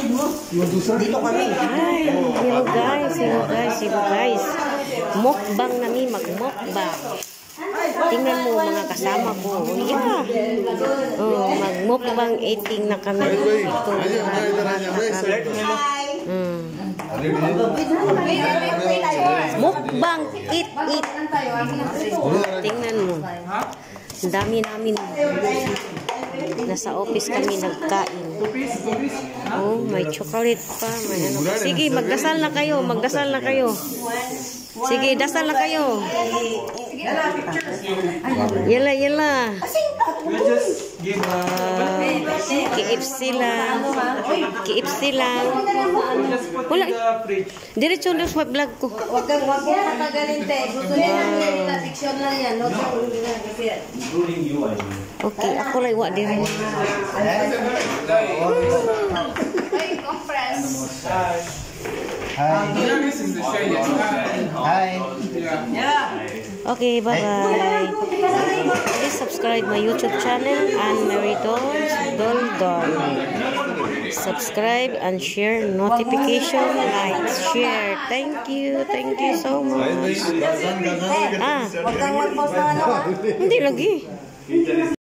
Dito kami. Ay, hello guys. Mukbang nami, magmukbang. Tingnan mo mga kasama ko. Yeah. Magmukbang eating na kami. Ito. Mukbang, eat. Tingnan mo. Ang dami namin. Nasa office kami nagkain. Oh, may chocolate pa. May ano. Sige, magdasal na kayo. Sige, dasal na kayo. Yala. KFC lang. Wala. Diretso na sa vlog ko. Wag kang matagalin, te. Gusto niya lang fiction lang yan. Okay, ako lang wa din. Hi. Okay, bye-bye. Please subscribe my YouTube channel, Anne Marie Doldol. Subscribe and share notification, like, share. Thank you so much. Wag kang mag-post ng ano. Hindi lagi.